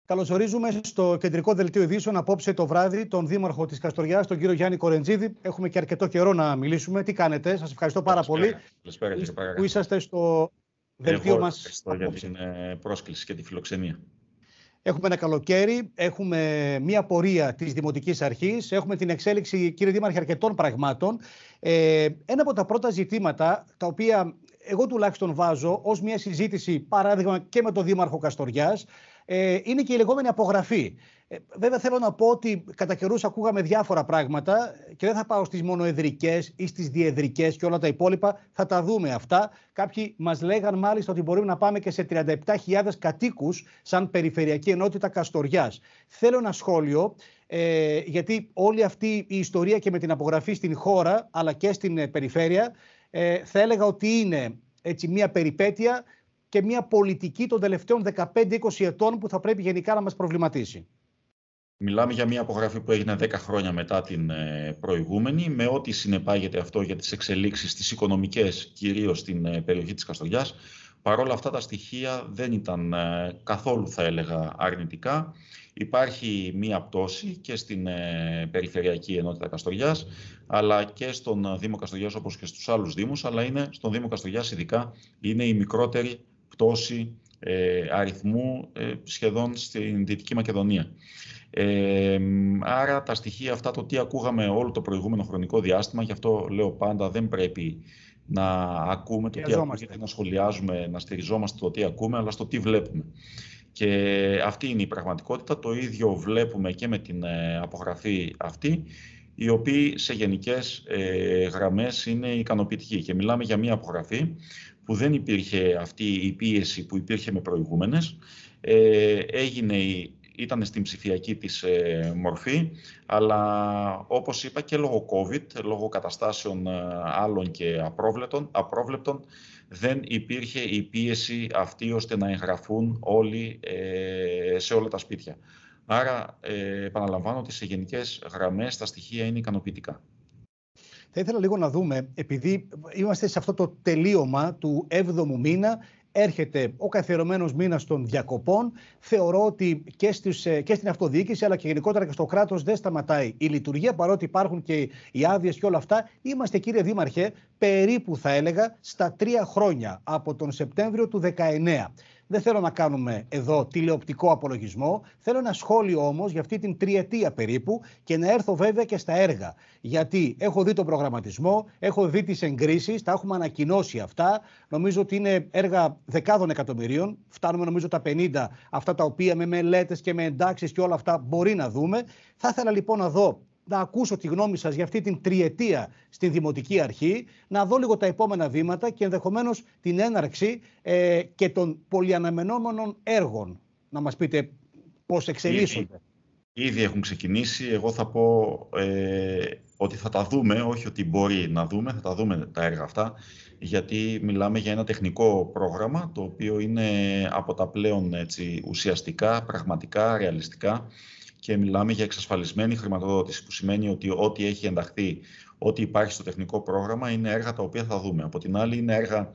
Καλωσορίζουμε στο κεντρικό δελτίο ειδήσεων απόψε το βράδυ τον Δήμαρχο της Καστοριάς, τον κύριο Γιάννη Κορεντζίδη. Έχουμε και αρκετό καιρό να μιλήσουμε. Τι κάνετε, σας ευχαριστώ πάρα πολύ που είσαστε στο δελτίο μας. Ευχαριστώ για την πρόσκληση και τη φιλοξενία. Έχουμε ένα καλοκαίρι, έχουμε μία πορεία της Δημοτικής Αρχής, έχουμε την εξέλιξη, κύριε Δήμαρχε, αρκετών πραγμάτων. Ένα από τα πρώτα ζητήματα, τα οποία εγώ τουλάχιστον βάζω ως μια συζήτηση, παράδειγμα και με τον Δήμαρχο Καστοριάς, είναι και η λεγόμενη απογραφή. Βέβαια θέλω να πω ότι κατά καιρούς ακούγαμε διάφορα πράγματα και δεν θα πάω στις μονοεδρικές ή στις διεδρικές και όλα τα υπόλοιπα, θα τα δούμε αυτά. Κάποιοι μας λέγαν μάλιστα ότι μπορούμε να πάμε και σε 37.000 κατοίκους σαν περιφερειακή ενότητα Καστοριάς. Θέλω ένα σχόλιο, γιατί όλη αυτή η ιστορία και με την απογραφή στην χώρα αλλά και στην περιφέρεια θα έλεγα ότι είναι έτσι μια περιπέτεια και μια πολιτική των τελευταίων 15-20 ετών που θα πρέπει γενικά να μας προβληματίσει. Μιλάμε για μια απογραφή που έγινε 10 χρόνια μετά την προηγούμενη, με ό,τι συνεπάγεται αυτό για τις εξελίξεις τις οικονομικές, κυρίως στην περιοχή της Καστοριάς. Παρ' όλα αυτά τα στοιχεία δεν ήταν καθόλου, θα έλεγα, αρνητικά. Υπάρχει μία πτώση και στην Περιφερειακή Ενότητα Καστοριάς, αλλά και στον Δήμο Καστοριάς, όπως και στους άλλους Δήμους, αλλά είναι στον Δήμο Καστοριάς ειδικά είναι η μικρότερη πτώση αριθμού σχεδόν στην Δυτική Μακεδονία. Άρα τα στοιχεία αυτά, το τι ακούγαμε όλο το προηγούμενο χρονικό διάστημα, γι' αυτό λέω πάντα δεν πρέπει να ακούμε το τι ακούγεται, να σχολιάζουμε, να στηριζόμαστε το τι ακούμε, αλλά στο τι βλέπουμε. Και αυτή είναι η πραγματικότητα. Το ίδιο βλέπουμε και με την απογραφή αυτή, η οποία σε γενικές γραμμές είναι ικανοποιητική. Και μιλάμε για μια απογραφή που δεν υπήρχε αυτή η πίεση που υπήρχε με προηγούμενες. Ήταν στην ψηφιακή της μορφή, αλλά όπως είπα και λόγω COVID, λόγω καταστάσεων άλλων και απρόβλεπτων, δεν υπήρχε η πίεση αυτή ώστε να εγγραφούν όλοι σε όλα τα σπίτια. Άρα, επαναλαμβάνω ότι σε γενικές γραμμές τα στοιχεία είναι ικανοποιητικά. Θα ήθελα λίγο να δούμε, επειδή είμαστε σε αυτό το τελείωμα του 7ου μήνα, έρχεται ο καθιερωμένος μήνας των διακοπών. Θεωρώ ότι και στην αυτοδιοίκηση αλλά και γενικότερα και στο κράτος δεν σταματάει η λειτουργία, παρότι υπάρχουν και οι άδειες και όλα αυτά. Είμαστε, κύριε Δήμαρχε, περίπου θα έλεγα στα 3 χρόνια από τον Σεπτέμβριο του 2019. Δεν θέλω να κάνουμε εδώ τηλεοπτικό απολογισμό. Θέλω ένα σχόλιο όμως για αυτή την τριετία περίπου και να έρθω βέβαια και στα έργα. Γιατί έχω δει τον προγραμματισμό, έχω δει τις εγκρίσεις, τα έχουμε ανακοινώσει αυτά. Νομίζω ότι είναι έργα δεκάδων εκατομμυρίων. Φτάνουμε νομίζω τα 50, αυτά τα οποία με μελέτες και με εντάξεις και όλα αυτά μπορεί να δούμε. Θα ήθελα λοιπόν να ακούσω τη γνώμη σας για αυτή την τριετία στην Δημοτική Αρχή, να δω λίγο τα επόμενα βήματα και ενδεχομένως την έναρξη και των πολυαναμενόμενων έργων. Να μας πείτε πώς εξελίσσονται. Ήδη έχουν ξεκινήσει. Εγώ θα πω ότι θα τα δούμε, όχι ότι μπορεί να δούμε, θα τα δούμε τα έργα αυτά, γιατί μιλάμε για ένα τεχνικό πρόγραμμα, το οποίο είναι από τα πλέον ουσιαστικά, πραγματικά, ρεαλιστικά, και μιλάμε για εξασφαλισμένη χρηματοδότηση, που σημαίνει ότι ό,τι έχει ενταχθεί, ό,τι υπάρχει στο τεχνικό πρόγραμμα είναι έργα τα οποία θα δούμε. Από την άλλη είναι έργα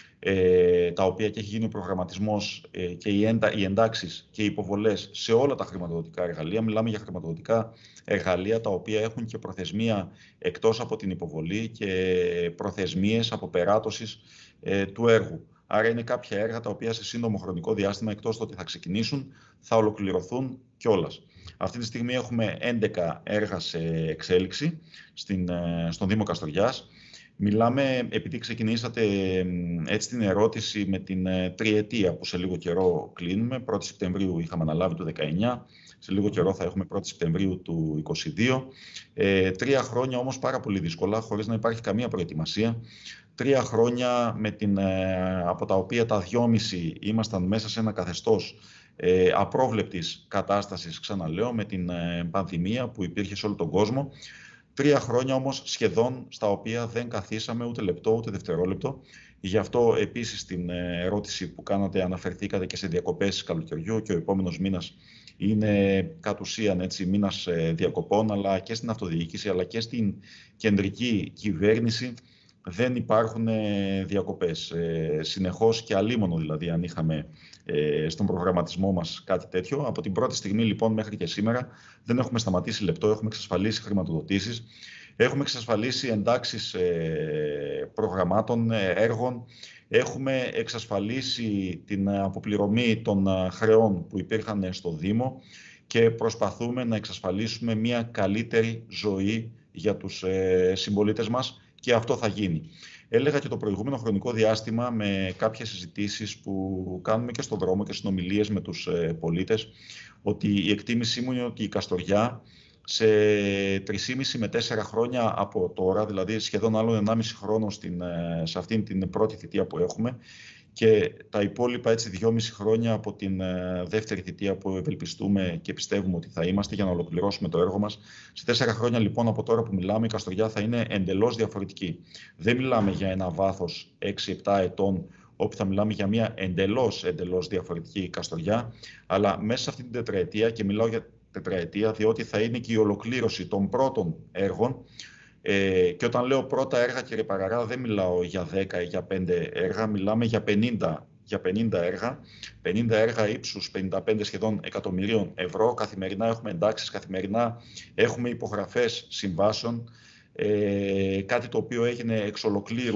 τα οποία και έχει γίνει ο προγραμματισμός και οι εντάξεις και οι υποβολές σε όλα τα χρηματοδοτικά εργαλεία. Μιλάμε για χρηματοδοτικά εργαλεία τα οποία έχουν και προθεσμία εκτός από την υποβολή και προθεσμίες αποπεράτωσης του έργου. Άρα είναι κάποια έργα τα οποία σε σύντομο χρονικό διάστημα, εκτός το ότι θα ξεκινήσουν, θα ολοκληρωθούν κιόλας. Αυτή τη στιγμή έχουμε 11 έργα σε εξέλιξη στον Δήμο Καστοριάς. Μιλάμε, επειδή ξεκινήσατε έτσι την ερώτηση με την τριετία που σε λίγο καιρό κλείνουμε, 1η Σεπτεμβρίου είχαμε αναλάβει το 19, σε λίγο καιρό θα έχουμε 1η Σεπτεμβρίου του 22. 3 χρόνια όμως πάρα πολύ δύσκολα, χωρίς να υπάρχει καμία προετοιμασία. 3 χρόνια από τα οποία τα 2,5 ήμασταν μέσα σε ένα καθεστώς απρόβλεπτης κατάστασης, ξαναλέω, με την πανδημία που υπήρχε σε όλο τον κόσμο. 3 χρόνια όμως σχεδόν στα οποία δεν καθίσαμε ούτε λεπτό ούτε δευτερόλεπτο. Γι' αυτό επίσης στην ερώτηση που κάνατε αναφερθήκατε και σε διακοπές καλοκαιριού και ο επόμενος μήνας είναι κατ' ουσίαν μήνας διακοπών, αλλά και στην αυτοδιοίκηση αλλά και στην κεντρική κυβέρνηση δεν υπάρχουν διακοπές. Συνεχώς και αλίμονο δηλαδή, αν είχαμε στον προγραμματισμό μας κάτι τέτοιο. Από την πρώτη στιγμή λοιπόν μέχρι και σήμερα δεν έχουμε σταματήσει λεπτό, έχουμε εξασφαλίσει χρηματοδοτήσεις, έχουμε εξασφαλίσει εντάξεις προγραμμάτων, έργων, έχουμε εξασφαλίσει την αποπληρωμή των χρεών που υπήρχαν στο Δήμο και προσπαθούμε να εξασφαλίσουμε μια καλύτερη ζωή για τους συμπολίτες μας και αυτό θα γίνει. Έλεγα και το προηγούμενο χρονικό διάστημα με κάποιες συζητήσεις που κάνουμε και στον δρόμο και συνομιλίες με τους πολίτες, ότι η εκτίμησή μου είναι ότι η Καστοριά σε 3,5 με 4 χρόνια από τώρα, δηλαδή σχεδόν άλλον 1,5 χρόνο σε αυτήν την πρώτη θητεία που έχουμε, και τα υπόλοιπα έτσι 2,5 χρόνια από την δεύτερη θητεία που ευελπιστούμε και πιστεύουμε ότι θα είμαστε για να ολοκληρώσουμε το έργο μας. Σε 4 χρόνια λοιπόν από τώρα που μιλάμε, η Καστοριά θα είναι εντελώς διαφορετική. Δεν μιλάμε για ένα βάθος 6-7 ετών όπου θα μιλάμε για μια εντελώς διαφορετική Καστοριά, αλλά μέσα σε αυτή την τετραετία, και μιλάω για τετραετία διότι θα είναι και η ολοκλήρωση των πρώτων έργων. Και όταν λέω πρώτα έργα, κύριε Παραρά, δεν μιλάω για 10 ή για 5 έργα, μιλάμε για 50 έργα. 50 έργα ύψους 55 σχεδόν εκατομμυρίων ευρώ. Καθημερινά έχουμε εντάξεις, καθημερινά έχουμε υπογραφές συμβάσεων. Κάτι το οποίο έγινε εξ ολοκλήρου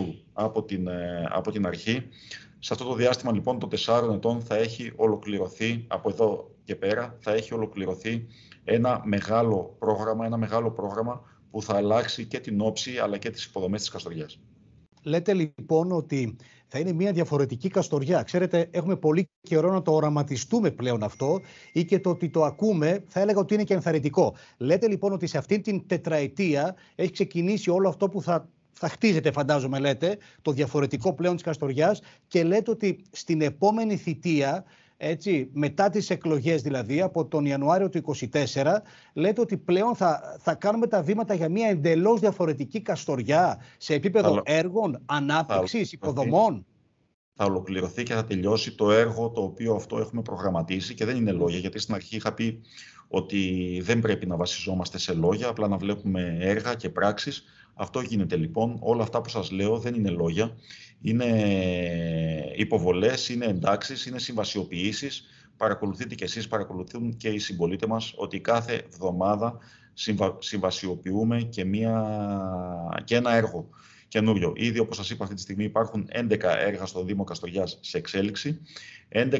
από την αρχή. Σε αυτό το διάστημα λοιπόν των 4 ετών θα έχει ολοκληρωθεί, από εδώ και πέρα, θα έχει ολοκληρωθεί ένα μεγάλο πρόγραμμα που θα αλλάξει και την όψη αλλά και τις υποδομές της Καστοριάς. Λέτε λοιπόν ότι θα είναι μια διαφορετική Καστοριά. Ξέρετε, έχουμε πολύ καιρό να το οραματιστούμε πλέον αυτό, ή και το ότι το ακούμε θα έλεγα ότι είναι και ενθαρρυντικό. Λέτε λοιπόν ότι σε αυτήν την τετραετία έχει ξεκινήσει όλο αυτό που θα χτίζεται, φαντάζομαι λέτε, το διαφορετικό πλέον της Καστοριάς, και λέτε ότι στην επόμενη θητεία, έτσι, μετά τις εκλογές δηλαδή, από τον Ιανουάριο του 2024, λέτε ότι πλέον θα κάνουμε τα βήματα για μια εντελώς διαφορετική Καστοριά σε επίπεδο έργων, ανάπτυξης, υποδομών. Θα ολοκληρωθεί και θα τελειώσει το έργο το οποίο αυτό έχουμε προγραμματίσει, και δεν είναι λόγια, γιατί στην αρχή είχα πει ότι δεν πρέπει να βασιζόμαστε σε λόγια, απλά να βλέπουμε έργα και πράξεις. Αυτό γίνεται λοιπόν. Όλα αυτά που σας λέω δεν είναι λόγια. Είναι υποβολές, είναι εντάξεις, είναι συμβασιοποιήσεις. Παρακολουθείτε και εσείς, παρακολουθούν και οι συμπολίτες μας, ότι κάθε εβδομάδα συμβασιοποιούμε και ένα έργο καινούριο. Ήδη, όπως σας είπα, αυτή τη στιγμή υπάρχουν 11 έργα στο Δήμο Καστοριάς σε εξέλιξη. 11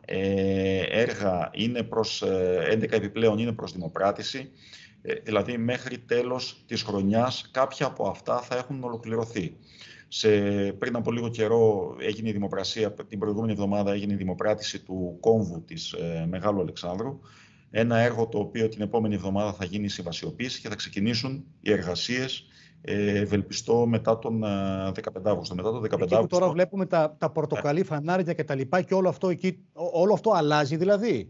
έργα 11 επιπλέον είναι προς δημοπράτηση. Δηλαδή μέχρι τέλος της χρονιάς κάποια από αυτά θα έχουν ολοκληρωθεί. Πριν από λίγο καιρό έγινε η δημοπρασία, την προηγούμενη εβδομάδα έγινε η δημοπράτηση του κόμβου της Μεγάλου Αλεξάνδρου. Ένα έργο το οποίο την επόμενη εβδομάδα θα γίνει η συμβασιοποίηση και θα ξεκινήσουν οι εργασίες, ευελπιστώ, μετά τον 15 Αύγουστο. Μετά τον 15 Αύγουστο. Τώρα βλέπουμε τα πορτοκαλί φανάρια και τα λοιπά, και όλο αυτό αλλάζει δηλαδή.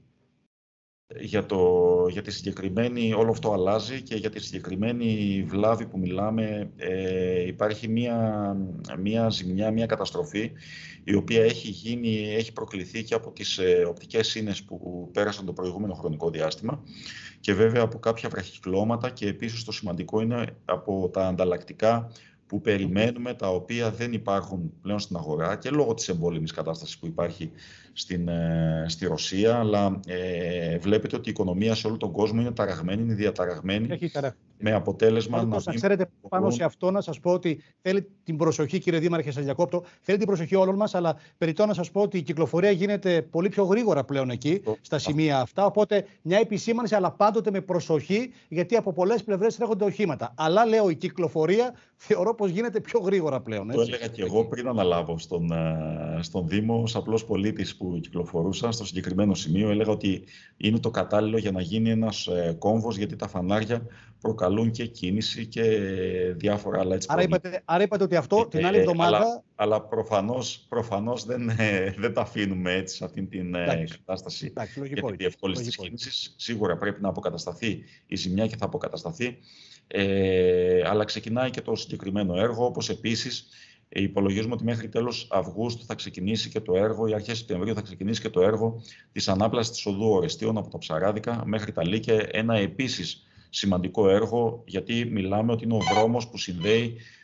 Για τη συγκεκριμένη, όλο αυτό αλλάζει, και για τη συγκεκριμένη βλάβη που μιλάμε υπάρχει μια ζημιά, μια καταστροφή, η οποία έχει προκληθεί και από τις οπτικές σύνες που πέρασαν το προηγούμενο χρονικό διάστημα, και βέβαια από κάποια βραχυκλώματα, και επίσης το σημαντικό είναι από τα ανταλλακτικά που περιμένουμε, τα οποία δεν υπάρχουν πλέον στην αγορά και λόγω της εμπόλεμης κατάστασης που υπάρχει στη Ρωσία, αλλά βλέπετε ότι η οικονομία σε όλο τον κόσμο είναι ταραγμένη, είναι διαταραγμένη, με αποτέλεσμα να ξέρετε, πάνω σε αυτό να σας πω ότι θέλει την προσοχή, κύριε Δήμαρχε, σας διακόπτω, θέλει την προσοχή όλων μας, αλλά περιττώ να σας πω ότι η κυκλοφορία γίνεται πολύ πιο γρήγορα πλέον εκεί, στα σημεία αυτά, οπότε μια επισήμανση, αλλά πάντοτε με προσοχή, γιατί από πολλές πλευρές έρχονται οχήματα. Αλλά λέω, η κυκλοφορία θεωρώ πως γίνεται πιο γρήγορα πλέον. Το έλεγα και εγώ πριν αναλάβω στον Δήμο, ως απλός πολίτης που κυκλοφορούσα στο συγκεκριμένο σημείο, έλεγα ότι είναι το κατάλληλο για να γίνει ένας κόμβος, γιατί τα φανάρια προκαλούν και κίνηση και διάφορα άλλα έτσι. Άρα είπατε ότι αυτό την άλλη εβδομάδα... Αλλά προφανώς δεν τα αφήνουμε έτσι σε αυτήν την κατάσταση για τη διευκόλυνση της κίνησης. Σίγουρα πρέπει να αποκατασταθεί η ζημιά και θα αποκατασταθεί. Αλλά ξεκινάει και το συγκεκριμένο έργο, όπως επίσης υπολογίζουμε ότι μέχρι τέλος Αυγούστου θα ξεκινήσει και το έργο, ή αρχές Σεπτεμβρίου θα ξεκινήσει και το έργο της ανάπλασης της οδού Ορεστίων από τα Ψαράδικα μέχρι τα Λύκια. Ένα επίσης σημαντικό έργο, γιατί μιλάμε ότι είναι ο δρόμος που συνδέει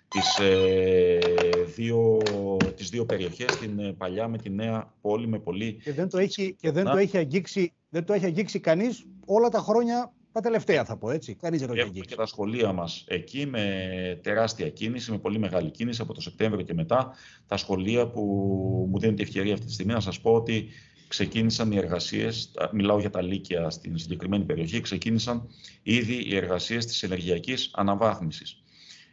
τις δύο περιοχές, την παλιά με τη νέα πόλη, με πολύ... Και δεν το έχει αγγίξει κανείς όλα τα χρόνια, τα τελευταία θα πω, έτσι. Κανείς δεν το έχει αγγίξει. Και τα σχολεία μας εκεί με τεράστια κίνηση, με πολύ μεγάλη κίνηση από το Σεπτέμβριο και μετά. Τα σχολεία που μου δίνουν τη ευκαιρία αυτή τη στιγμή να σας πω ότι ξεκίνησαν οι εργασίες, μιλάω για τα Λύκεια στην συγκεκριμένη περιοχή, ξεκίνησαν ήδη οι εργασίες της ενεργειακής αναβάθμισης.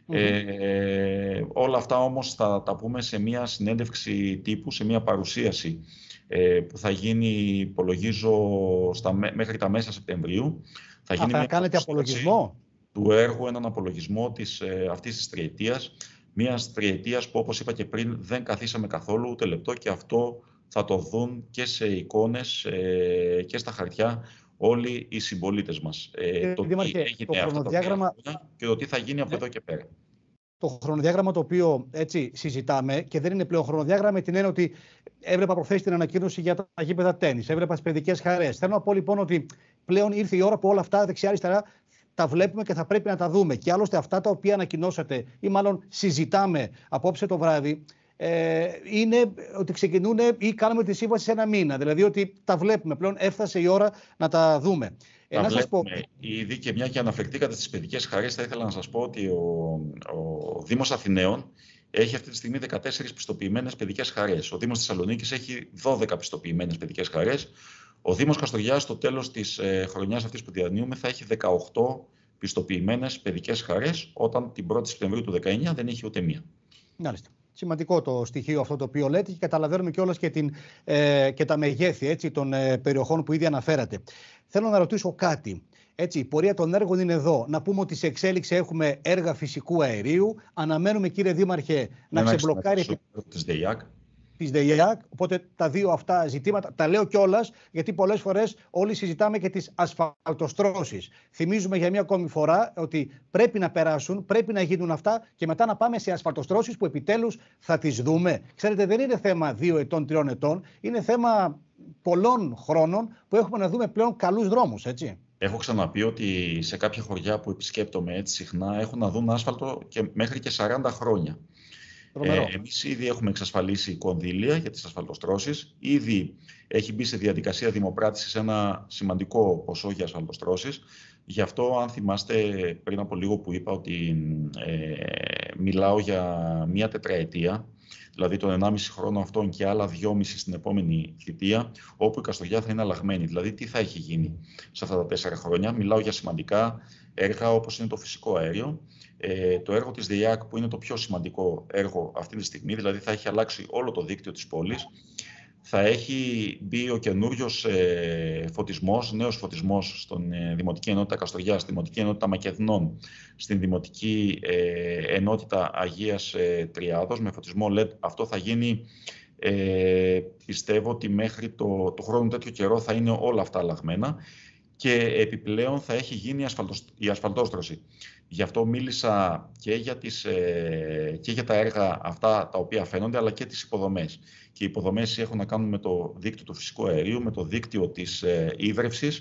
Όλα αυτά όμως θα τα πούμε σε μια συνέντευξη τύπου, σε μια παρουσίαση που θα γίνει, υπολογίζω, μέχρι τα μέσα Σεπτεμβρίου. Θα κάνετε απολογισμό του έργου, έναν απολογισμό αυτής της τριετίας. Μιας τριετίας που, όπως είπα και πριν, δεν καθίσαμε καθόλου ούτε λεπτό, και αυτό θα το δουν και σε εικόνες και στα χαρτιά όλοι οι συμπολίτες μας. Το τι έγινε αυτά τα χρόνια και το τι θα γίνει από εδώ και πέρα. Το χρονοδιάγραμμα το οποίο έτσι συζητάμε, και δεν είναι πλέον χρονοδιάγραμμα με την έννοια ότι έβλεπα προχθές την ανακοίνωση για τα γήπεδα τένις, έβλεπα τις παιδικές χαρές. Θέλω να πω λοιπόν ότι πλέον ήρθε η ώρα που όλα αυτά δεξιά-αριστερά τα βλέπουμε και θα πρέπει να τα δούμε. Και άλλωστε αυτά τα οποία ανακοινώσατε, ή μάλλον συζητάμε απόψε το βράδυ, είναι ότι ξεκινούν ή κάνουμε τη σύμβαση σε ένα μήνα. Δηλαδή ότι τα βλέπουμε πλέον, έφτασε η ώρα να τα δούμε. Να σας πω, ήδη, και μια και αναφερθήκατε στις παιδικές χαρές, θα ήθελα να σας πω ότι ο Δήμος Αθηναίων έχει αυτή τη στιγμή 14 πιστοποιημένες παιδικές χαρές. Ο Δήμος Θεσσαλονίκης έχει 12 πιστοποιημένες παιδικές χαρές. Ο Δήμος Καστοριάς, στο τέλος της χρονιάς αυτής που διανύουμε, θα έχει 18 πιστοποιημένες παιδικές χαρές, όταν την 1η Σεπτεμβρίου του 2019 δεν είχε ούτε μία. Μάλιστα. Σημαντικό το στοιχείο αυτό το οποίο λέτε, και καταλαβαίνουμε κιόλας και τα μεγέθη, έτσι, των περιοχών που ήδη αναφέρατε. Θέλω να ρωτήσω κάτι. Έτσι, η πορεία των έργων είναι εδώ. Να πούμε ότι σε εξέλιξη έχουμε έργα φυσικού αερίου. Αναμένουμε, κύριε Δήμαρχε, να ξεμπλοκάρει της ΔΕΙΑΚ. Οπότε τα δύο αυτά ζητήματα τα λέω κιόλας, γιατί πολλές φορές όλοι συζητάμε και τις ασφαλτοστρώσεις. Θυμίζουμε για μια ακόμη φορά ότι πρέπει να περάσουν, πρέπει να γίνουν αυτά και μετά να πάμε σε ασφαλτοστρώσεις που επιτέλους θα τις δούμε. Ξέρετε, δεν είναι θέμα 2 ετών, 3 ετών. Είναι θέμα πολλών χρόνων που έχουμε να δούμε πλέον καλούς δρόμους, έτσι. Έχω ξαναπεί ότι σε κάποια χωριά που επισκέπτομαι έτσι συχνά έχουν να δουν άσφαλτο και μέχρι και 40 χρόνια. Εμείς ήδη έχουμε εξασφαλίσει κονδύλια για τις ασφαλτοστρώσεις. Ήδη έχει μπει σε διαδικασία δημοπράτησης ένα σημαντικό ποσό για ασφαλτοστρώσεις. Γι' αυτό, αν θυμάστε πριν από λίγο που είπα ότι μιλάω για μία τετραετία, δηλαδή τον 1,5 χρόνο αυτόν και άλλα 2,5 στην επόμενη θητεία, όπου η Καστοριά θα είναι αλλαγμένη. Δηλαδή, τι θα έχει γίνει σε αυτά τα 4 χρόνια. Μιλάω για σημαντικά έργα όπως είναι το φυσικό αέριο, το έργο της ΔΕΙΑΚ που είναι το πιο σημαντικό έργο αυτή τη στιγμή, δηλαδή θα έχει αλλάξει όλο το δίκτυο της πόλης. Θα έχει μπει ο καινούριος φωτισμός, νέος φωτισμός στην Δημοτική Ενότητα Καστοριάς, στη Δημοτική Ενότητα Μακεδνών, στην Δημοτική Ενότητα Αγίας Τριάδος με φωτισμό LED. Αυτό θα γίνει, πιστεύω ότι μέχρι το χρόνο τέτοιο καιρό θα είναι όλα αυτά αλλαγμένα, και επιπλέον θα έχει γίνει η ασφαλτόστρωση. Γι' αυτό μίλησα και για τα έργα αυτά τα οποία φαίνονται, αλλά και τις υποδομές. Και οι υποδομές έχουν να κάνουν με το δίκτυο του φυσικού αερίου, με το δίκτυο της ίδρευσης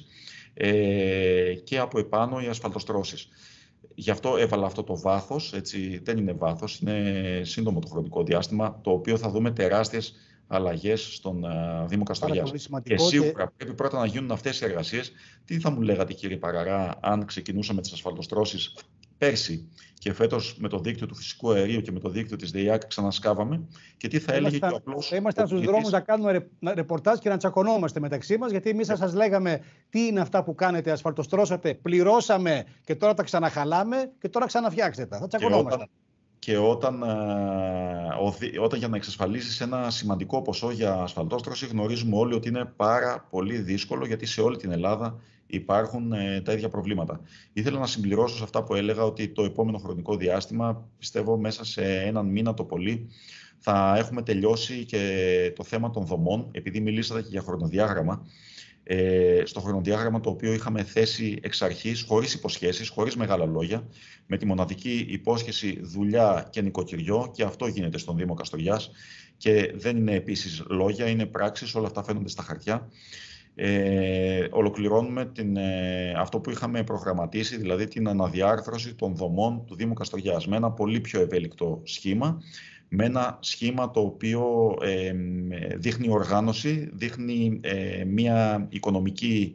και από επάνω οι ασφαλτοστρώσεις. Γι' αυτό έβαλα αυτό το βάθος, έτσι, δεν είναι βάθος, είναι σύντομο το χρονικό διάστημα, το οποίο θα δούμε τεράστιες αλλαγές στον Δήμο Καστοριάς. Και σίγουρα πρέπει πρώτα να γίνουν αυτές οι εργασίες. Τι θα μου λέγατε, κύριε Παραρά, αν ξεκινούσαμε τις ασφαλτοστρώσεις πέρσι και φέτος με το δίκτυο του φυσικού αερίου και με το δίκτυο της ΔΕΙΑΚ ξανασκάβαμε, και τι θα έλεγε και ο απλός... Θα ήμασταν στους δρόμους να κάνουμε ρεπορτάζ και να τσακωνόμαστε μεταξύ μας, γιατί εμείς θα σας λέγαμε τι είναι αυτά που κάνετε, ασφαλτοστρώσατε, πληρώσαμε και τώρα τα ξαναχαλάμε και τώρα ξαναφτιάξτε τα. Θα τσακωνόμαστε. Και όταν για να εξασφαλίσεις ένα σημαντικό ποσό για ασφαλτόστρωση, γνωρίζουμε όλοι ότι είναι πάρα πολύ δύσκολο, γιατί σε όλη την Ελλάδα υπάρχουν τα ίδια προβλήματα. Ήθελα να συμπληρώσω σε αυτά που έλεγα ότι το επόμενο χρονικό διάστημα, πιστεύω μέσα σε έναν μήνα το πολύ, θα έχουμε τελειώσει και το θέμα των δομών, επειδή μιλήσατε και για χρονοδιάγραμμα. Στο χρονοδιάγραμμα το οποίο είχαμε θέσει εξ αρχής, χωρίς υποσχέσεις, χωρίς μεγάλα λόγια, με τη μοναδική υπόσχεση δουλειά και νοικοκυριό, και αυτό γίνεται στον Δήμο Καστοριάς και δεν είναι επίσης λόγια, είναι πράξεις, όλα αυτά φαίνονται στα χαρτιά. Ολοκληρώνουμε αυτό που είχαμε προγραμματίσει, δηλαδή την αναδιάρθρωση των δομών του Δήμου Καστοριάς με ένα πολύ πιο ευέλικτο σχήμα, με ένα σχήμα το οποίο δείχνει οργάνωση, δείχνει μια οικονομική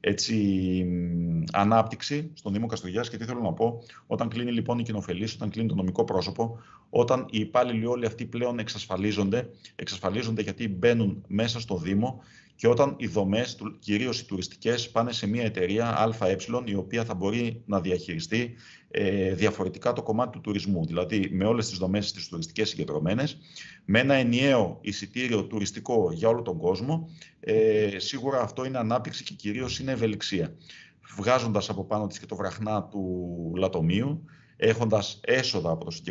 ανάπτυξη στον Δήμο Καστοριάς. Και τι θέλω να πω, όταν κλείνει λοιπόν η κοινοφελής, όταν κλείνει το νομικό πρόσωπο, όταν οι υπάλληλοι όλοι αυτοί πλέον εξασφαλίζονται γιατί μπαίνουν μέσα στο Δήμο, και όταν οι δομές, κυρίως οι τουριστικές, πάνε σε μια εταιρεία ΑΕ, η οποία θα μπορεί να διαχειριστεί διαφορετικά το κομμάτι του τουρισμού. Δηλαδή με όλες τις δομές τις τουριστικές συγκεντρωμένες, με ένα ενιαίο εισιτήριο τουριστικό για όλο τον κόσμο. Σίγουρα αυτό είναι ανάπτυξη και κυρίως είναι ευελιξία. Βγάζοντας από πάνω της και το βραχνά του λατομείου, έχοντας έσοδα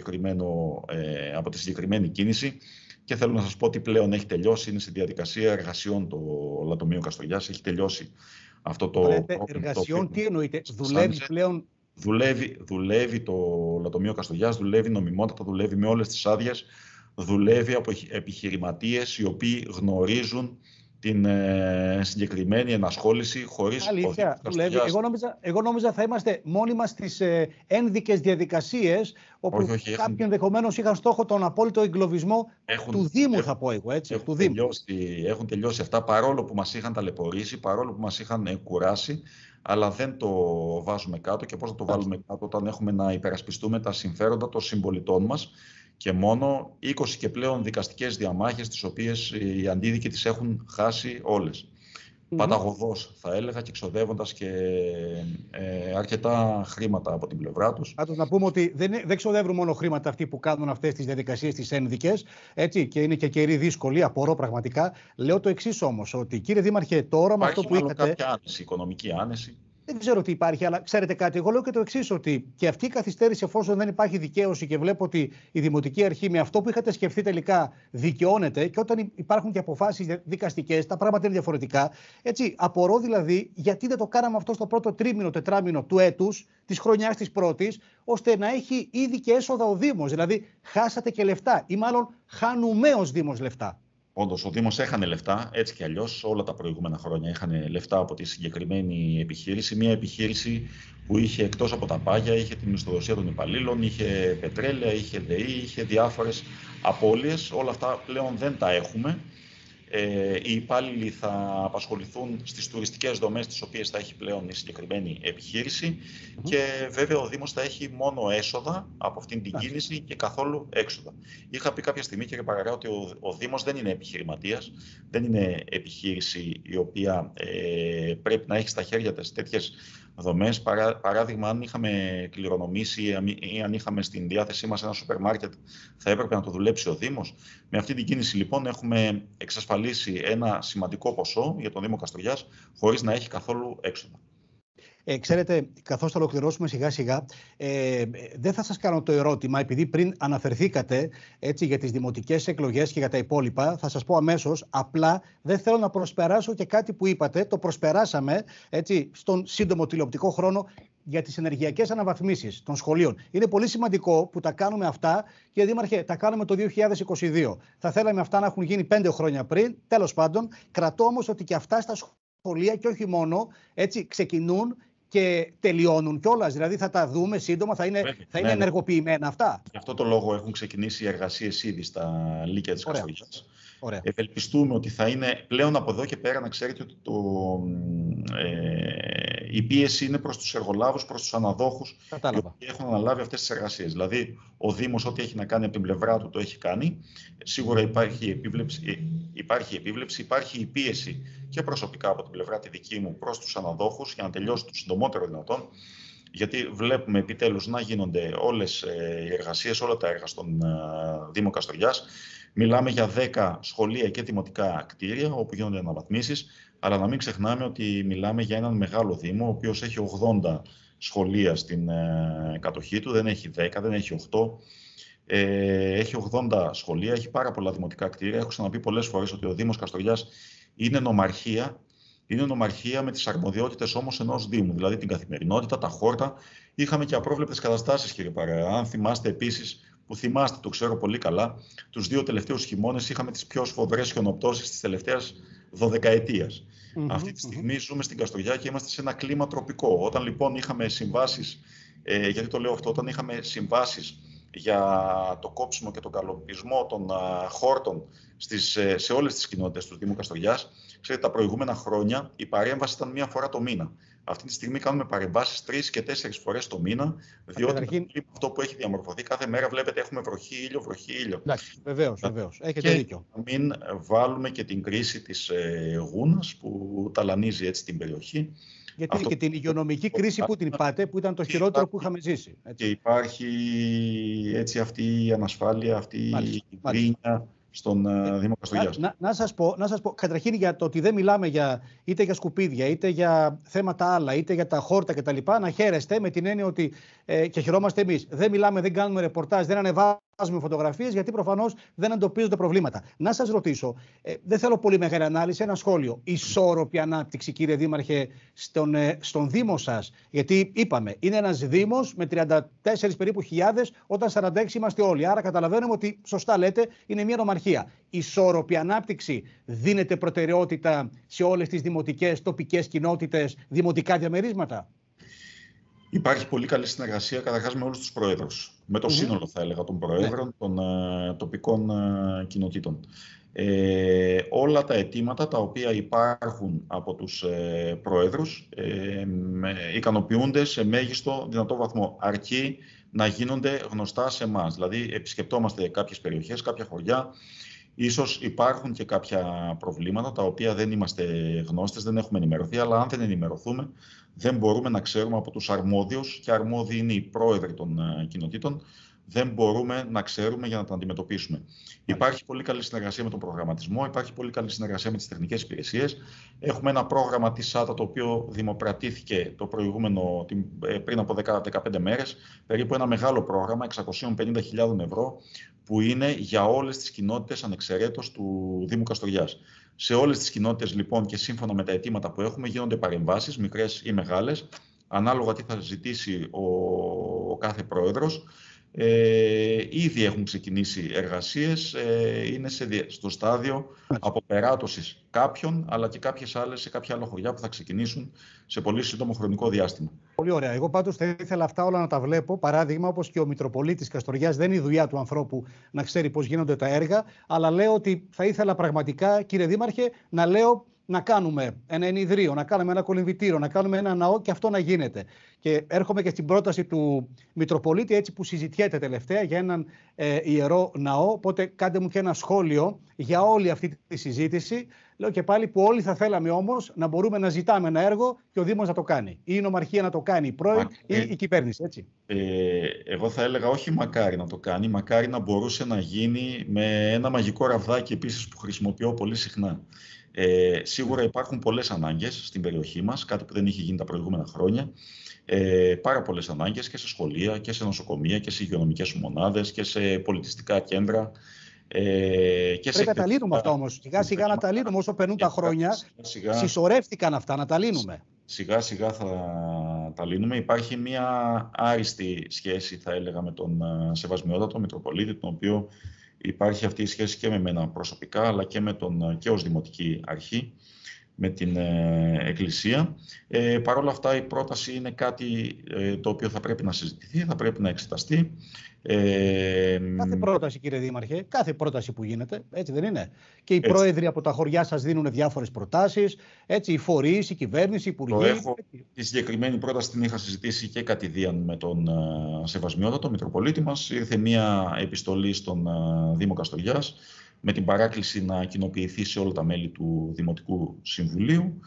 από τη συγκεκριμένη κίνηση. Και θέλω να σας πω ότι πλέον έχει τελειώσει, είναι στη διαδικασία εργασιών το λατομείο Καστοριάς, έχει τελειώσει αυτό το πρόβλημα. Εργασιών, τι εννοείται, δουλεύει πλέον? Δουλεύει το λατομείο Καστοριάς, δουλεύει νομιμότατα, δουλεύει με όλες τις άδειες, δουλεύει από επιχειρηματίες οι οποίοι γνωρίζουν την συγκεκριμένη ενασχόληση χωρίς... Αλήθεια, δουλεύει. Εγώ νόμιζα θα είμαστε μόνιμα στις ένδικες διαδικασίες, όπου κάποιοι ενδεχομένως είχαν στόχο τον απόλυτο εγκλωβισμό του Δήμου, θα πω εγώ, έτσι. Έχουν τελειώσει αυτά, παρόλο που μας είχαν ταλαιπωρήσει, παρόλο που μας είχαν κουράσει, αλλά δεν το βάζουμε κάτω. Και πώς θα το βάλουμε κάτω όταν έχουμε να υπερασπιστούμε τα συμφέροντα των συμπολιτών μας, και μόνο 20 και πλέον δικαστικές διαμάχες, τις οποίες οι αντίδικοι τις έχουν χάσει όλες. Παταγωδώς θα έλεγα, και ξοδεύοντας και αρκετά χρήματα από την πλευρά τους. Άτος να πούμε ότι δεν ξοδεύουν μόνο χρήματα αυτοί που κάνουν αυτές τις διαδικασίες τις ένδικες, έτσι, και είναι και καιροί δύσκολοι, απορώ πραγματικά. Λέω το εξής όμως, ότι κύριε Δήμαρχε, το όραμα αυτό που είχατε... Υπάρχει κάποια άνεση, οικονομική άνεση. Δεν ξέρω τι υπάρχει, αλλά ξέρετε κάτι. Εγώ λέω και το εξής, ότι και αυτή η καθυστέρηση, εφόσον δεν υπάρχει δικαίωση και βλέπω ότι η Δημοτική Αρχή με αυτό που είχατε σκεφτεί τελικά δικαιώνεται, και όταν υπάρχουν και αποφάσεις δικαστικές, τα πράγματα είναι διαφορετικά. Έτσι, απορώ δηλαδή γιατί δεν το κάναμε αυτό στο πρώτο τρίμηνο, τετράμηνο του έτους, της χρονιάς της πρώτης, ώστε να έχει ήδη και έσοδα ο Δήμος. Δηλαδή, χάσατε και λεφτά, ή μάλλον χάνουμε ως Δήμος λεφτά. Όντως, ο Δήμος έχανε λεφτά, έτσι κι αλλιώς, όλα τα προηγούμενα χρόνια είχανε λεφτά από τη συγκεκριμένη επιχείρηση. Μια επιχείρηση που είχε, εκτός από τα πάγια, είχε την μισθοδοσία των υπαλλήλων, είχε πετρέλαια, είχε ΔΕΗ, είχε διάφορες απώλειες. Όλα αυτά πλέον δεν τα έχουμε. Οι υπάλληλοι θα απασχοληθούν στις τουριστικές δομές, τις οποίες θα έχει πλέον η συγκεκριμένη επιχείρηση, και βέβαια ο Δήμος θα έχει μόνο έσοδα από αυτήν την κίνηση και καθόλου έξοδα. Είχα πει κάποια στιγμή, κύριε Παραρά, ότι ο Δήμος δεν είναι επιχειρηματίας, δεν είναι επιχείρηση η οποία πρέπει να έχει στα χέρια της τέτοιες δομές. Παράδειγμα, αν είχαμε κληρονομήσει ή αν είχαμε στην διάθεσή μας ένα σούπερ μάρκετ, θα έπρεπε να το δουλέψει ο Δήμος. Με αυτή την κίνηση, λοιπόν, έχουμε εξασφαλίσει ένα σημαντικό ποσό για τον Δήμο Καστοριάς, χωρίς να έχει καθόλου έξοδα. Ξέρετε, καθώς θα ολοκληρώσουμε σιγά σιγά, δεν θα σας κάνω το ερώτημα, επειδή πριν αναφερθήκατε, έτσι, για τις δημοτικές εκλογές και για τα υπόλοιπα, θα σας πω αμέσως, απλά δεν θέλω να προσπεράσω και κάτι που είπατε, το προσπεράσαμε, έτσι, στον σύντομο τηλεοπτικό χρόνο, για τις ενεργειακές αναβαθμίσεις των σχολείων. Είναι πολύ σημαντικό που τα κάνουμε αυτά, κύριε Δήμαρχε, τα κάνουμε το 2022. Θα θέλαμε αυτά να έχουν γίνει 5 χρόνια πριν, τέλος πάντων. Κρατώ όμως ότι και αυτά στα σχολεία, και όχι μόνο, έτσι, ξεκινούν και τελειώνουν κιόλας. Δηλαδή θα τα δούμε σύντομα, θα είναι ενεργοποιημένα αυτά. Γι' αυτό το λόγο έχουν ξεκινήσει οι εργασίες ήδη στα Λύκεια της Καστοριάς. Ευελπιστούμε ότι θα είναι πλέον από εδώ και πέρα, να ξέρετε ότι η πίεση είναι προς τους εργολάβους, προς τους αναδόχους, οι οποίοι έχουν αναλάβει αυτές τις εργασίες. Δηλαδή, ο Δήμος ό,τι έχει να κάνει από την πλευρά του το έχει κάνει. Σίγουρα υπάρχει επίβλεψη, υπάρχει η πίεση και προσωπικά από την πλευρά τη δική μου προς τους αναδόχους για να τελειώσει το συντομότερο δυνατόν. Γιατί βλέπουμε επιτέλους να γίνονται όλες οι εργασίες, όλα τα έργα στον Δήμο Καστοριάς. Μιλάμε για 10 σχολεία και δημοτικά κτίρια όπου γίνονται αναβαθμίσεις, αλλά να μην ξεχνάμε ότι μιλάμε για έναν μεγάλο Δήμο, ο οποίος έχει 80 σχολεία στην κατοχή του, δεν έχει 10, δεν έχει 8. Έχει 80 σχολεία, έχει πάρα πολλά δημοτικά κτίρια. Έχω ξαναπεί πολλές φορές ότι ο Δήμος Καστοριάς είναι νομαρχία. Είναι νομαρχία με τις αρμοδιότητες όμως ενός Δήμου, δηλαδή την καθημερινότητα, τα χόρτα. Είχαμε και απρόβλεπτες καταστάσεις, κύριε Παρέα. Αν θυμάστε επίσης, που θυμάστε, το ξέρω πολύ καλά, τους 2 τελευταίους χειμώνες είχαμε τις πιο σφοδρές χιονοπτώσεις της τελευταίας 12ετίας. Αυτή τη στιγμή ζούμε στην Καστοριά και είμαστε σε ένα κλίμα τροπικό. Όταν λοιπόν είχαμε συμβάσεις, γιατί το λέω αυτό, όταν είχαμε συμβάσεις για το κόψιμο και τον καλοπισμό των χόρτων σε όλες τις κοινότητες του Δήμου Καστοριάς, ξέρετε, τα προηγούμενα χρόνια η παρέμβαση ήταν μία φορά το μήνα. Αυτή τη στιγμή κάνουμε παρεμβάσεις 3 και 4 φορές το μήνα, διότι αυτό που έχει διαμορφωθεί κάθε μέρα, βλέπετε, έχουμε βροχή ήλιο, βροχή ήλιο. Εντάξει, βεβαίως. Έχετε δίκιο. Να μην βάλουμε και την κρίση της γούνας που ταλανίζει έτσι την περιοχή. Γιατί και την υγειονομική κρίση που την πάτε, που ήταν το χειρότερο που είχαμε ζήσει. Έτσι. Και υπάρχει έτσι αυτή η ανασφάλεια, αυτή η γκρίνια στον Δήμο Καστοριάς. Να σας πω, καταρχήν για το ότι δεν μιλάμε είτε για σκουπίδια, είτε για θέματα άλλα, είτε για τα χόρτα κτλ. Να χαίρεστε με την έννοια ότι και χαιρόμαστε εμείς. Δεν μιλάμε, δεν κάνουμε ρεπορτάζ, δεν ανεβάζουμε φωτογραφίες, γιατί προφανώς δεν εντοπίζονται προβλήματα. Να σας ρωτήσω, δεν θέλω πολύ μεγάλη ανάλυση, ένα σχόλιο. Ισόρροπη ανάπτυξη, κύριε Δήμαρχε, στον Δήμο σας? Γιατί είπαμε, είναι ένας Δήμος με 34 περίπου χιλιάδες, όταν 46 είμαστε όλοι. Άρα καταλαβαίνουμε ότι, σωστά λέτε, είναι μια νομαρχία. Ισόρροπη ανάπτυξη, δίνεται προτεραιότητα σε όλες τις δημοτικές, τοπικές κοινότητες, δημοτικά διαμερίσματα? Υπάρχει πολύ καλή συνεργασία καταρχάς με όλους τους προέδρους. Με το σύνολο, θα έλεγα, των προέδρων των τοπικών κοινοτήτων. Όλα τα αιτήματα τα οποία υπάρχουν από τους προέδρους ικανοποιούνται σε μέγιστο δυνατό βαθμό, αρκεί να γίνονται γνωστά σε εμάς. Δηλαδή, επισκεπτόμαστε κάποιες περιοχές, κάποια χωριά. Ίσως υπάρχουν και κάποια προβλήματα τα οποία δεν είμαστε γνώστες, δεν έχουμε ενημερωθεί, αλλά αν δεν ενημερωθούμε, δεν μπορούμε να ξέρουμε από τους αρμόδιους, και αρμόδιοι είναι οι πρόεδροι των κοινοτήτων, δεν μπορούμε να ξέρουμε για να τα αντιμετωπίσουμε. Υπάρχει πολύ καλή συνεργασία με τον προγραμματισμό, υπάρχει πολύ καλή συνεργασία με τις τεχνικές υπηρεσίες. Έχουμε ένα πρόγραμμα της ΣΑΤΑ το οποίο δημοπρατήθηκε πριν από 10-15 μέρες, περίπου ένα μεγάλο πρόγραμμα 650.000 ευρώ, που είναι για όλες τις κοινότητες ανεξαιρέτως του Δήμου Καστοριάς. Σε όλες τις κοινότητες λοιπόν και σύμφωνα με τα αιτήματα που έχουμε γίνονται παρεμβάσεις, μικρές ή μεγάλες, ανάλογα τι θα ζητήσει ο κάθε πρόεδρος. Ήδη έχουν ξεκινήσει εργασίες, είναι στο στάδιο αποπεράτωσης κάποιων, αλλά και κάποιες άλλες σε κάποια άλλα χωριά που θα ξεκινήσουν σε πολύ σύντομο χρονικό διάστημα. Πολύ ωραία. Εγώ πάντως θα ήθελα αυτά όλα να τα βλέπω. Παράδειγμα, όπως και ο Μητροπολίτης Καστοριάς, δεν είναι η δουλειά του ανθρώπου να ξέρει πώς γίνονται τα έργα, αλλά λέω ότι θα ήθελα πραγματικά, κύριε Δήμαρχε, να κάνουμε ένα ενιδρίο, να κάνουμε ένα κολυμβητήριο, να κάνουμε ένα ναό και αυτό να γίνεται. Και έρχομαι και στην πρόταση του Μητροπολίτη, έτσι που συζητιέται τελευταία για έναν ιερό ναό. Οπότε κάντε μου και ένα σχόλιο για όλη αυτή τη συζήτηση. Λέω και πάλι που όλοι θα θέλαμε όμως να μπορούμε να ζητάμε ένα έργο και ο Δήμος να το κάνει. Ή η νομαρχία να το κάνει, η πρώην ή η κυβέρνηση, έτσι. Εγώ θα έλεγα όχι μακάρι να το κάνει, μακάρι να μπορούσε να γίνει με ένα μαγικό ραβδάκι επίσης που χρησιμοποιώ πολύ συχνά. Σίγουρα υπάρχουν πολλές ανάγκες στην περιοχή μας, κάτι που δεν είχε γίνει τα προηγούμενα χρόνια. Πάρα πολλές ανάγκες και σε σχολεία και σε νοσοκομεία και σε υγειονομικές μονάδες και σε πολιτιστικά κέντρα. Πρέπει να τα λύνουμε αυτά όμως. Σιγά σιγά να τα λύνουμε όσο περνούν τα χρόνια. Συσσωρεύτηκαν αυτά, να τα λύνουμε. Σιγά σιγά θα τα λύνουμε. Υπάρχει μια άριστη σχέση, θα έλεγα, με τον Σεβασμιότατο Μητροπολίτη, τον οποίο υπάρχει αυτή η σχέση και με μένα προσωπικά, αλλά και ως Δημοτική Αρχή, με την Εκκλησία. Παρ' όλα αυτά, η πρόταση είναι κάτι το οποίο θα πρέπει να συζητηθεί, θα πρέπει να εξεταστεί. Κάθε πρόταση, κύριε Δήμαρχε, κάθε πρόταση που γίνεται, έτσι δεν είναι? Και οι πρόεδροι από τα χωριά σας δίνουν διάφορες προτάσεις, έτσι, οι φορείς, η κυβέρνηση, οι υπουργοί. Τη συγκεκριμένη πρόταση την είχα συζητήσει και κατηδίαν με τον Σεβασμιότατο Μητροπολίτη μας. Ήρθε μια επιστολή στον Δήμο Καστοριάς με την παράκληση να κοινοποιηθεί σε όλα τα μέλη του Δημοτικού Συμβουλίου.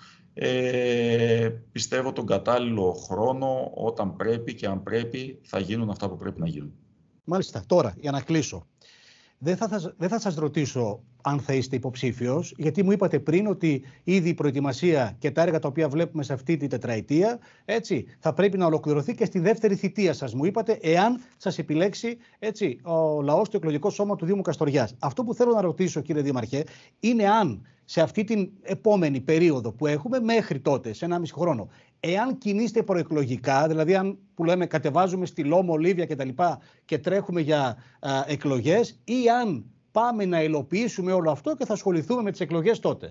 Πιστεύω τον κατάλληλο χρόνο, όταν πρέπει και αν πρέπει, θα γίνουν αυτά που πρέπει να γίνουν. Μάλιστα. Τώρα, για να κλείσω. Δεν θα σας ρωτήσω αν θα είστε υποψήφιος, γιατί μου είπατε πριν ότι ήδη η προετοιμασία και τα έργα τα οποία βλέπουμε σε αυτή την τετραετία, έτσι, θα πρέπει να ολοκληρωθεί και στη δεύτερη θητεία σας. Μου είπατε, εάν σας επιλέξει, έτσι, ο λαός, το εκλογικό σώμα του Δήμου Καστοριάς. Αυτό που θέλω να ρωτήσω, κύριε Δήμαρχε, είναι αν σε αυτή την επόμενη περίοδο που έχουμε μέχρι τότε, σε 1,5 χρόνο, εάν κινείστε προεκλογικά, δηλαδή αν που λέμε κατεβάζουμε στη Λόμο, Λίβια κτλ. Και τρέχουμε για εκλογές, ή αν πάμε να υλοποιήσουμε όλο αυτό και θα ασχοληθούμε με τις εκλογές τότε.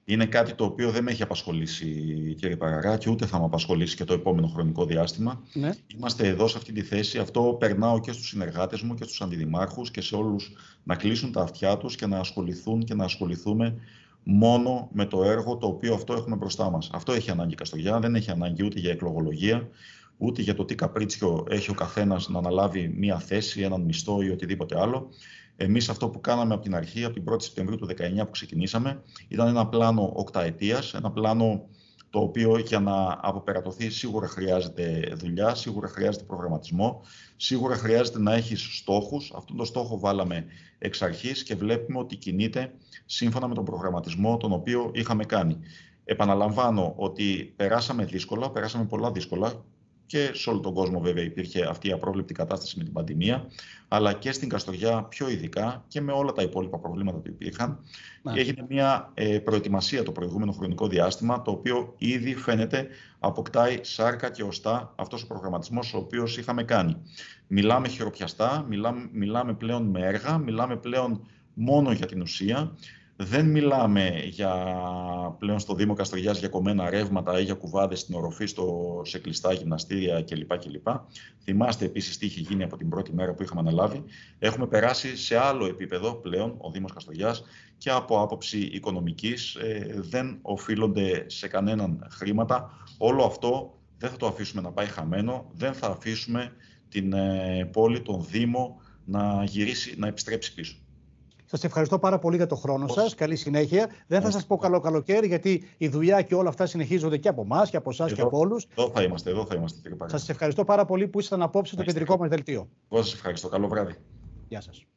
Είναι κάτι το οποίο δεν με έχει απασχολήσει, κύριε Παραγά, και ούτε θα με απασχολήσει και το επόμενο χρονικό διάστημα. Ναι. Είμαστε εδώ σε αυτή τη θέση. Αυτό περνάω και στους συνεργάτες μου και στους αντιδημάρχους και σε όλους να κλείσουν τα αυτιά τους και να ασχοληθούν και να ασχοληθούμε μόνο με το έργο το οποίο αυτό έχουμε μπροστά μας. Αυτό έχει ανάγκη η Καστοριά, δεν έχει ανάγκη ούτε για εκλογολογία, ούτε για το τι καπρίτσιο έχει ο καθένας να αναλάβει μία θέση, έναν μισθό ή οτιδήποτε άλλο. Εμείς αυτό που κάναμε από την αρχή, από την 1η Σεπτεμβρίου του 2019 που ξεκινήσαμε, ήταν ένα πλάνο οκταετίας, ένα πλάνο το οποίο για να αποπερατωθεί σίγουρα χρειάζεται δουλειά, σίγουρα χρειάζεται προγραμματισμό, σίγουρα χρειάζεται να έχεις στόχους. Αυτόν τον στόχο βάλαμε εξ αρχής και βλέπουμε ότι κινείται σύμφωνα με τον προγραμματισμό τον οποίο είχαμε κάνει. Επαναλαμβάνω ότι περάσαμε δύσκολα, περάσαμε πολλά δύσκολα. Και σε όλο τον κόσμο βέβαια υπήρχε αυτή η απρόβλεπτη κατάσταση με την πανδημία, αλλά και στην Καστοριά πιο ειδικά και με όλα τα υπόλοιπα προβλήματα που υπήρχαν. Και έγινε μια προετοιμασία το προηγούμενο χρονικό διάστημα, το οποίο ήδη φαίνεται αποκτάει σάρκα και οστά αυτός ο προγραμματισμός ο οποίος είχαμε κάνει. Μιλάμε χειροπιαστά, μιλάμε πλέον με έργα, μιλάμε πλέον μόνο για την ουσία. Δεν μιλάμε πλέον στο Δήμο Καστοριάς για κομμένα ρεύματα ή για κουβάδες στην οροφή σε κλειστά γυμναστήρια κλπ. Θυμάστε επίσης τι είχε γίνει από την πρώτη μέρα που είχαμε αναλάβει. Έχουμε περάσει σε άλλο επίπεδο πλέον ο Δήμος Καστοριάς και από άποψη οικονομικής δεν οφείλονται σε κανέναν χρήματα. Όλο αυτό δεν θα το αφήσουμε να πάει χαμένο, δεν θα αφήσουμε την πόλη, τον Δήμο να επιστρέψει πίσω. Σας ευχαριστώ πάρα πολύ για το χρόνο σας. Καλή συνέχεια. Δεν θα σας πω καλό καλοκαίρι, γιατί η δουλειά και όλα αυτά συνεχίζονται και από εμάς και από εσάς και από όλους. Εδώ θα είμαστε, κύριε Παραγά. Σας ευχαριστώ πάρα πολύ που ήσασταν απόψε στο κεντρικό μας δελτίο. Εγώ σας ευχαριστώ. Καλό βράδυ. Γεια σας.